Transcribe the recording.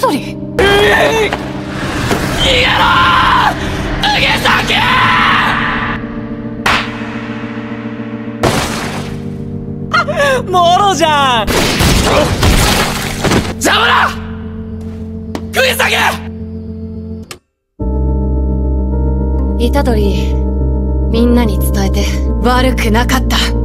鳥。 逃げろー、釘崎。 もろじゃん。 邪魔だ釘崎。 虎杖、みんなに伝えて悪くなかった。